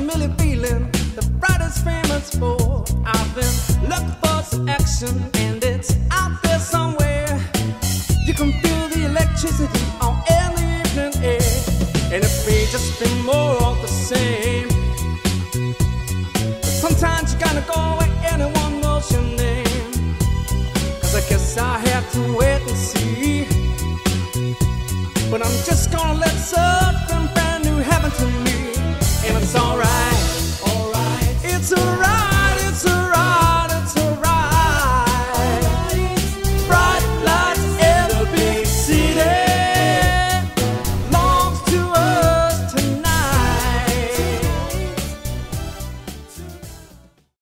really feeling the brightest famous for. I've been looking for some action.